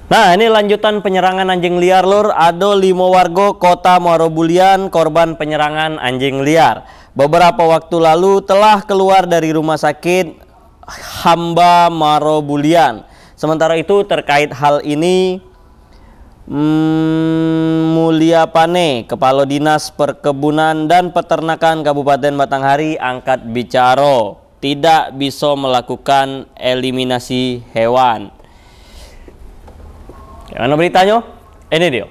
Nah, ini lanjutan penyerangan anjing liar lur. Ada 5 warga kota Muaro Bulian korban penyerangan anjing liar. Beberapa waktu lalu telah keluar dari rumah sakit Hamba Muaro Bulian. Sementara itu terkait hal ini Mulia Pane, Kepala Dinas Perkebunan dan Peternakan Kabupaten Batanghari angkat bicara, tidak bisa melakukan eliminasi hewan. Gimana beritanya? Ini dia.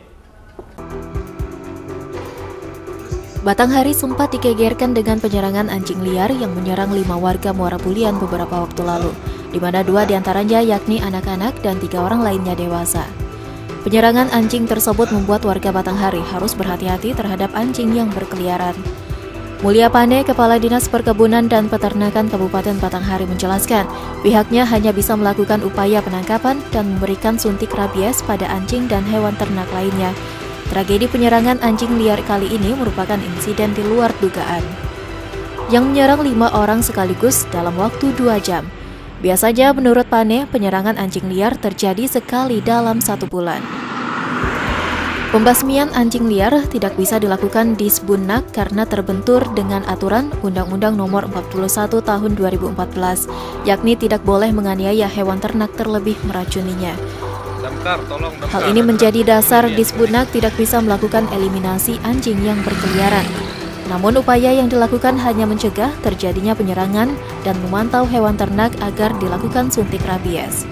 Batanghari sempat digegerkan dengan penyerangan anjing liar yang menyerang 5 warga Muara Bulian beberapa waktu lalu, di mana 2 diantaranya yakni anak-anak dan 3 orang lainnya dewasa. Penyerangan anjing tersebut membuat warga Batanghari harus berhati-hati terhadap anjing yang berkeliaran. Mulia Pane, Kepala Dinas Perkebunan dan Peternakan Kabupaten Batanghari menjelaskan, pihaknya hanya bisa melakukan upaya penangkapan dan memberikan suntik rabies pada anjing dan hewan ternak lainnya. Tragedi penyerangan anjing liar kali ini merupakan insiden di luar dugaan, yang menyerang 5 orang sekaligus dalam waktu 2 jam. Biasanya menurut Pane, penyerangan anjing liar terjadi sekali dalam 1 bulan. Pembasmian anjing liar tidak bisa dilakukan di Sbunnak karena terbentur dengan aturan Undang-Undang Nomor 41 Tahun 2014, yakni tidak boleh menganiaya hewan ternak terlebih meracuninya. Hal ini menjadi dasar di Sbunnak tidak bisa melakukan eliminasi anjing yang berkeliaran. Namun upaya yang dilakukan hanya mencegah terjadinya penyerangan dan memantau hewan ternak agar dilakukan suntik rabies.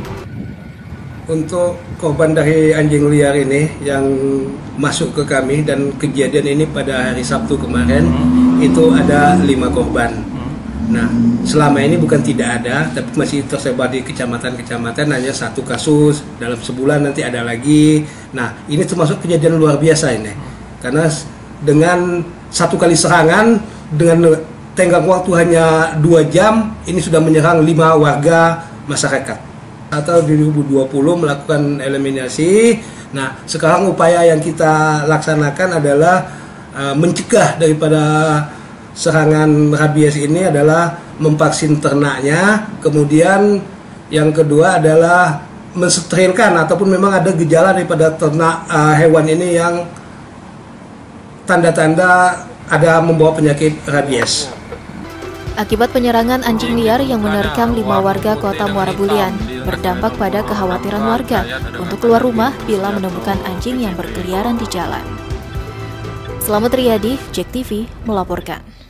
Untuk korban dari anjing liar ini yang masuk ke kami dan kejadian ini pada hari Sabtu kemarin itu ada 5 korban. Nah, selama ini bukan tidak ada, tapi masih tersebar di kecamatan-kecamatan, hanya 1 kasus, dalam sebulan nanti ada lagi. Nah, ini termasuk kejadian luar biasa ini, karena dengan 1 kali serangan dengan tenggang waktu hanya 2 jam, ini sudah menyerang 5 warga masyarakat. Atau di 2020 melakukan eliminasi. Nah, sekarang upaya yang kita laksanakan adalah mencegah daripada serangan rabies ini adalah memvaksin ternaknya. Kemudian yang kedua adalah mensterilkan ataupun memang ada gejala daripada ternak hewan ini yang tanda-tanda ada membawa penyakit rabies. Akibat penyerangan anjing liar yang menerkam 5 warga kota Muara Bulian, berdampak pada kekhawatiran warga untuk keluar rumah bila menemukan anjing yang berkeliaran di jalan. Selamat Riyadi, JEK TV melaporkan.